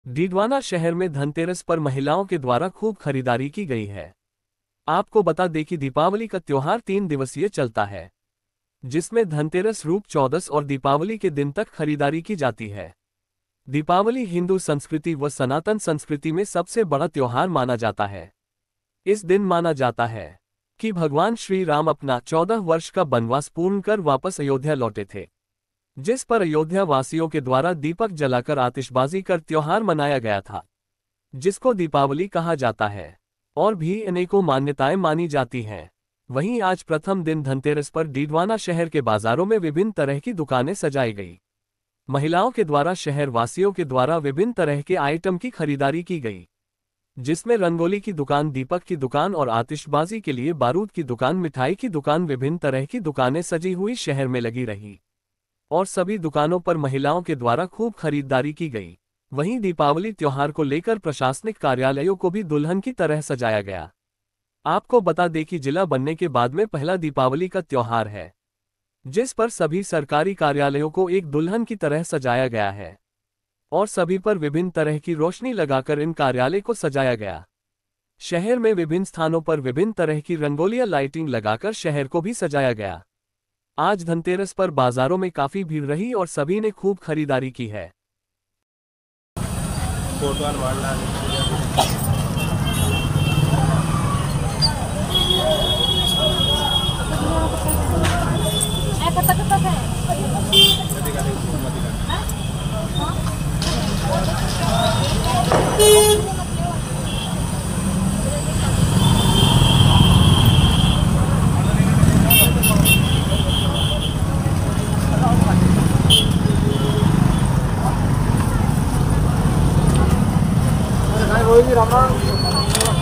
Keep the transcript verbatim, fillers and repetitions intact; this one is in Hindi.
डीडवाना शहर में धनतेरस पर महिलाओं के द्वारा खूब खरीदारी की गई है। आपको बता दें कि दीपावली का त्योहार तीन दिवसीय चलता है, जिसमें धनतेरस, रूप चौदस और दीपावली के दिन तक खरीदारी की जाती है। दीपावली हिंदू संस्कृति व सनातन संस्कृति में सबसे बड़ा त्योहार माना जाता है। इस दिन माना जाता है कि भगवान श्री राम अपना चौदह वर्ष का वनवास पूर्ण कर वापस अयोध्या लौटे थे, जिस पर अयोध्या वासियों के द्वारा दीपक जलाकर आतिशबाजी कर त्योहार मनाया गया था, जिसको दीपावली कहा जाता है और भी अनेकों मान्यताएं मानी जाती हैं। वहीं आज प्रथम दिन धनतेरस पर डीडवाना शहर के बाजारों में विभिन्न तरह की दुकानें सजाई गई। महिलाओं के द्वारा शहर वासियों के द्वारा विभिन्न तरह के आइटम की खरीदारी की गई, जिसमें रंगोली की दुकान, दीपक की दुकान और आतिशबाजी के लिए बारूद की दुकान, मिठाई की दुकान, विभिन्न तरह की दुकानें सजी हुई शहर में लगी रही और सभी दुकानों पर महिलाओं के द्वारा खूब खरीदारी की गई। वहीं दीपावली त्योहार को लेकर प्रशासनिक कार्यालयों को भी दुल्हन की तरह सजाया गया। आपको बता दें कि जिला बनने के बाद में पहला दीपावली का त्योहार है, जिस पर सभी सरकारी कार्यालयों को एक दुल्हन की तरह सजाया गया है और सभी पर विभिन्न तरह की रोशनी लगाकर इन कार्यालय को सजाया गया। शहर में विभिन्न स्थानों पर विभिन्न तरह की रंगोलियां, लाइटिंग लगाकर शहर को भी सजाया गया। आज धनतेरस पर बाजारों में काफी भीड़ रही और सभी ने खूब खरीदारी की है। राम राम।